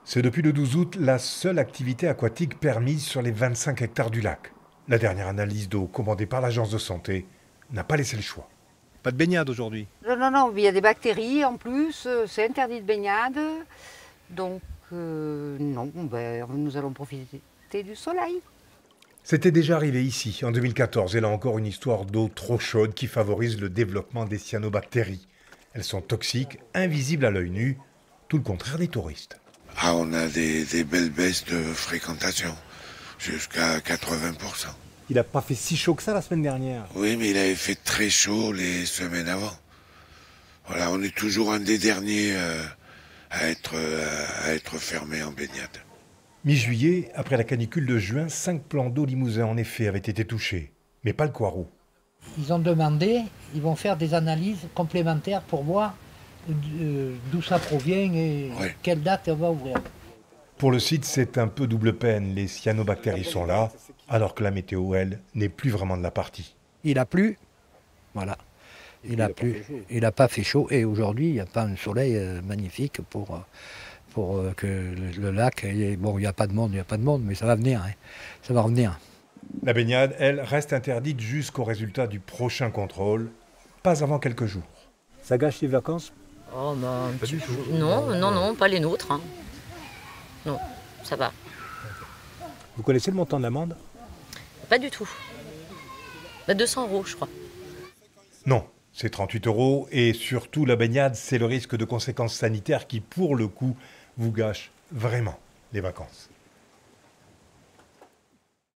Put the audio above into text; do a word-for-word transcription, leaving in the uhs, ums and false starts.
C'est depuis le douze août la seule activité aquatique permise sur les vingt-cinq hectares du lac. La dernière analyse d'eau commandée par l'agence de santé n'a pas laissé le choix. Pas de baignade aujourd'hui? Non, non, non, il y a des bactéries en plus, c'est interdit de baignade. Donc, euh, non, ben, nous allons profiter du soleil. C'était déjà arrivé ici, en deux mille quatorze, et là encore une histoire d'eau trop chaude qui favorise le développement des cyanobactéries. Elles sont toxiques, invisibles à l'œil nu, tout le contraire des touristes. Ah, on a des, des belles baisses de fréquentation, jusqu'à quatre-vingts pour cent. Il n'a pas fait si chaud que ça la semaine dernière. Oui, mais il avait fait très chaud les semaines avant. Voilà, on est toujours un des derniers euh, à être, euh, à être fermé en baignade. Mi-juillet, après la canicule de juin, cinq plans d'eau limousins en effet avaient été touchés, mais pas le Coiroux. Ils ont demandé, ils vont faire des analyses complémentaires pour voir d'où ça provient et oui. Quelle date on va ouvrir. Pour le site, c'est un peu double peine. Les cyanobactéries sont là, alors que la météo, elle, n'est plus vraiment de la partie. Il a plu, voilà. Il a plu, il n'a pas fait chaud et aujourd'hui, il n'y a pas un soleil magnifique pour, pour que le, le lac, bon, il n'y a pas de monde, il n'y a pas de monde, mais ça va venir, hein. Ça va revenir. La baignade, elle, reste interdite jusqu'au résultat du prochain contrôle, pas avant quelques jours. Ça gâche les vacances? Oh, bah, un petit peu. Non, non, non, pas les nôtres. Hein. Non, ça va. Vous connaissez le montant de l'amende? Pas du tout. Bah, deux cents euros, je crois. Non, c'est trente-huit euros et surtout la baignade, c'est le risque de conséquences sanitaires qui, pour le coup, vous gâche vraiment les vacances.